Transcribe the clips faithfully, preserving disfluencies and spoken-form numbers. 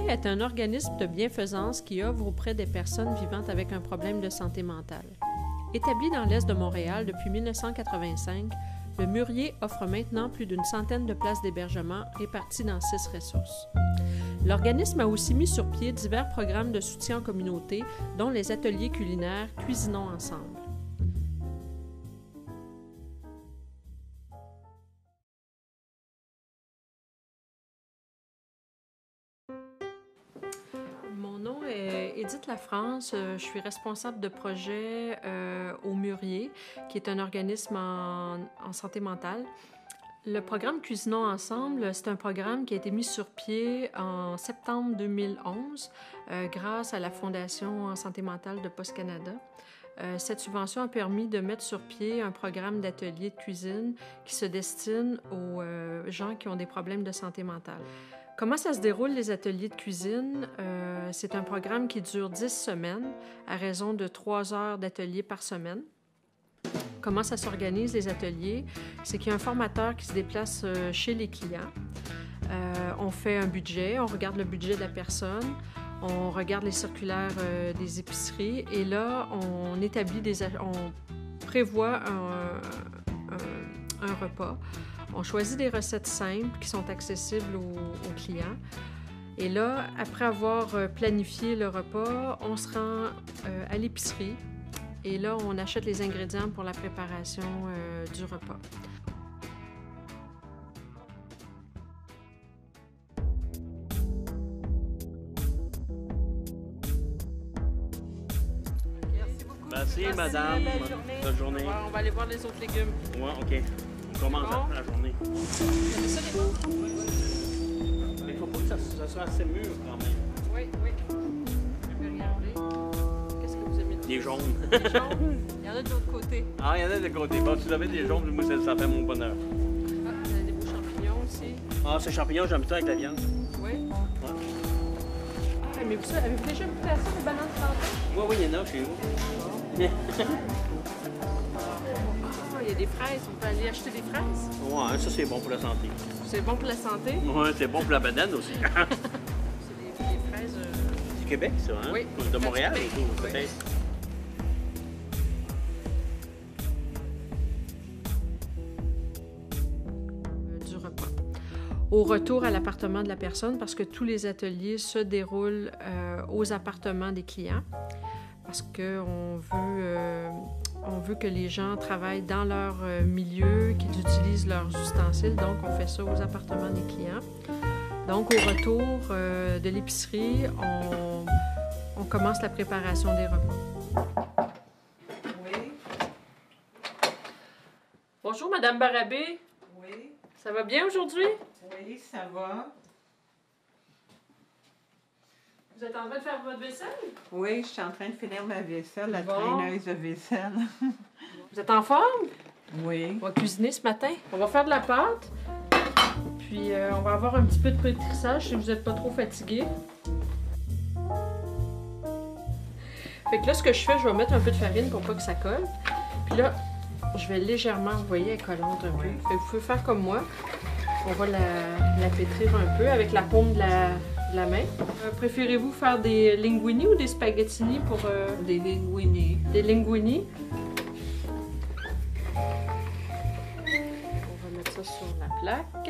est un organisme de bienfaisance qui œuvre auprès des personnes vivant avec un problème de santé mentale. Établi dans l'est de Montréal depuis mille neuf cent quatre-vingt-cinq, le Mûrier offre maintenant plus d'une centaine de places d'hébergement réparties dans six ressources. L'organisme a aussi mis sur pied divers programmes de soutien en communauté, dont les ateliers culinaires « Cuisinons ensemble ». Mon nom est Édith Lafrance, je suis responsable de projet euh, au Mûrier, qui est un organisme en, en santé mentale. Le programme Cuisinons ensemble, c'est un programme qui a été mis sur pied en septembre deux mille onze euh, grâce à la Fondation en santé mentale de Post Canada. Euh, cette subvention a permis de mettre sur pied un programme d'ateliers de cuisine qui se destine aux euh, gens qui ont des problèmes de santé mentale. Comment ça se déroule, les ateliers de cuisine? Euh, c'est un programme qui dure dix semaines, à raison de trois heures d'ateliers par semaine. Comment ça s'organise, les ateliers? C'est qu'il y a un formateur qui se déplace euh, chez les clients. Euh, on fait un budget, on regarde le budget de la personne, on regarde les circulaires euh, des épiceries et là, on établit des... on prévoit un, un, un repas. On choisit des recettes simples qui sont accessibles aux, aux clients. Et là, après avoir planifié le repas, on se rend euh, à l'épicerie. Et là, on achète les ingrédients pour la préparation euh, du repas. Merci beaucoup. Merci, Merci, madame. belle journée. Bonne journée. Ouais, on va aller voir les autres légumes. Ouais, OK. On commence Bon. la journée. C'est ça, les bons? Mais il faut pas que ça, ça soit assez mûr quand même. Oui, oui. Je vais regarder. Qu'est-ce que vous aimez? Des jaunes. Des jaunes? Il y en a de l'autre côté. Ah, il y en a de côté. Bon, si vous avez des jaunes, moi, ça, ça fait mon bonheur. Ah, vous avez des beaux champignons aussi. Ah, ces champignons, j'aime ça avec la viande. Oui. Ouais. Ah, mais vous, avez-vous déjà goûté à ça, les bananes plantains? Oui, oui, il y en a chez vous. Ah, il y a des fraises. On peut aller acheter des fraises. Ouais, ça, c'est bon pour la santé. C'est bon pour la santé. Ouais, c'est bon pour la banane aussi. C'est des, des fraises... Euh... Du Québec, ça, hein? Oui. De Montréal, Oui. et tout, peut-être. du repas. Au retour à l'appartement de la personne, parce que tous les ateliers se déroulent euh, aux appartements des clients, parce qu'on veut, euh, on veut que les gens travaillent dans leur euh, milieu, qu'ils utilisent leurs ustensiles, donc on fait ça aux appartements des clients. Donc au retour euh, de l'épicerie, on, on commence la préparation des repas. Oui, Bonjour Madame Barabé, oui, ça va bien aujourd'hui? oui, ça va. Vous êtes en train de faire votre vaisselle? Oui, je suis en train de finir ma vaisselle, la Bon. traîneuse de vaisselle. Vous êtes en forme? Oui. On va cuisiner ce matin. On va faire de la pâte. Puis euh, on va avoir un petit peu de pétrissage si vous n'êtes pas trop fatigué. Fait que là, ce que je fais, je vais mettre un peu de farine pour pas que ça colle. Puis là, je vais légèrement, vous voyez, elle est collante un peu. Oui. Fait que vous pouvez faire comme moi. On va la, la pétrir un peu avec la paume de la, de la main. Euh, Préférez-vous faire des linguini ou des spaghettini pour... Euh, Des linguini. des linguini? On va mettre ça sur la plaque.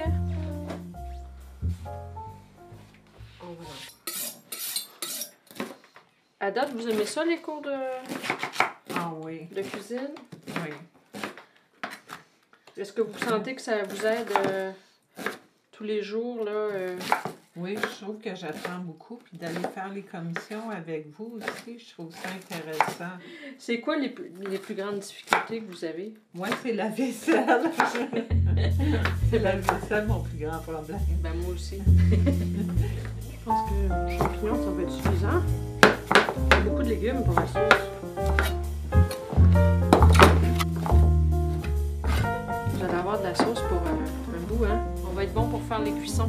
On va lancer. À date, vous aimez ça, les cours de, Ah oui, de cuisine? oui. Est-ce que vous sentez que ça vous aide euh, tous les jours, là? Euh... Oui, je trouve que j'apprends beaucoup. Puis d'aller faire les commissions avec vous aussi, je trouve ça intéressant. C'est quoi les, plus- les plus grandes difficultés que vous avez? Moi, c'est la vaisselle. C'est la vaisselle, mon plus grand problème. Ben, moi aussi. Je pense que les champignons, ça va être suffisant. Il y a beaucoup de légumes pour la sauce. Vous allez avoir de la sauce pour euh, un bout, hein? On va être bon pour faire les cuissons.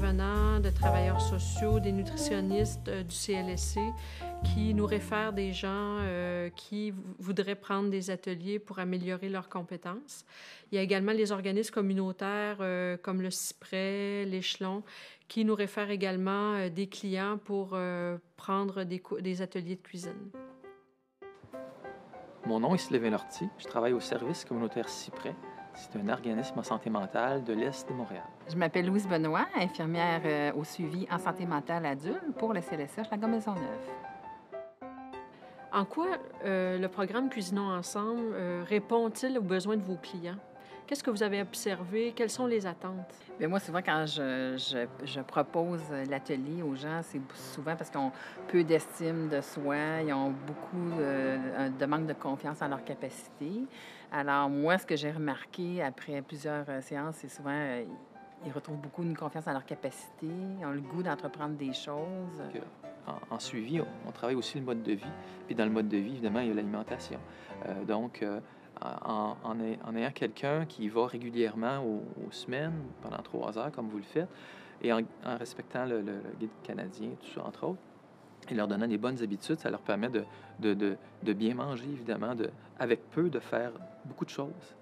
intervenants, de travailleurs sociaux, des nutritionnistes euh, du C L S C qui nous réfèrent des gens euh, qui voudraient prendre des ateliers pour améliorer leurs compétences. Il y a également les organismes communautaires euh, comme le Cyprès, l'Échelon, qui nous réfèrent également euh, des clients pour euh, prendre des, des ateliers de cuisine. Mon nom est Sylvain Lortie. Je travaille au service communautaire Cyprès. C'est un organisme en santé mentale de l'Est de Montréal. Je m'appelle Louise Benoît, infirmière euh, au suivi en santé mentale adulte pour le C L S H La Gomme-Maisonneuve. En quoi euh, le programme Cuisinons ensemble euh, répond-il aux besoins de vos clients? Qu'est-ce que vous avez observé? Quelles sont les attentes? Bien, moi, souvent, quand je, je, je propose l'atelier aux gens, c'est souvent parce qu'ils ont peu d'estime de soi, ils ont beaucoup de, de manque de confiance en leurs capacités. Alors, moi, ce que j'ai remarqué après plusieurs séances, c'est souvent euh, ils retrouvent beaucoup de confiance en leurs capacités, ils ont le goût d'entreprendre des choses. En, en suivi, on, on travaille aussi le mode de vie. Puis dans le mode de vie, évidemment, il y a l'alimentation. Euh, donc, euh, En, en, en ayant quelqu'un qui va régulièrement aux, aux semaines, pendant trois heures, comme vous le faites, et en, en respectant le, le, le guide canadien, tout ça, entre autres, et leur donnant des bonnes habitudes, ça leur permet de, de, de, de bien manger, évidemment, de, avec peu, de faire beaucoup de choses.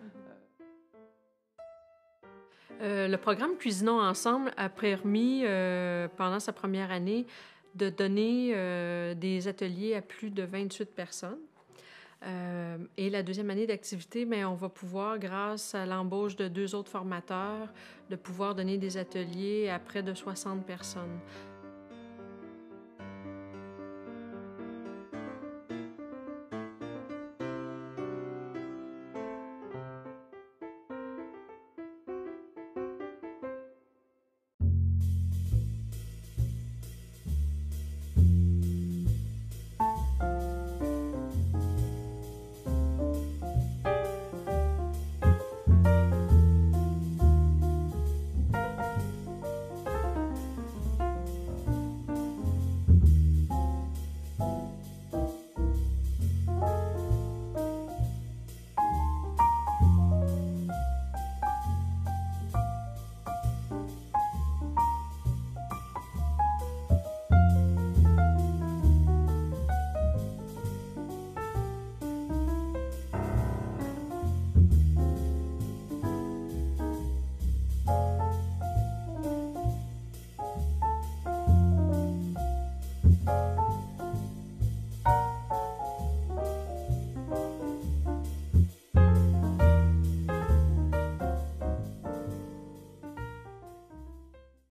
Euh, le programme Cuisinons ensemble a permis, euh, pendant sa première année, de donner euh, des ateliers à plus de vingt-huit personnes. Euh, et la deuxième année d'activité, bien, on va pouvoir, grâce à l'embauche de deux autres formateurs, de pouvoir donner des ateliers à près de soixante personnes.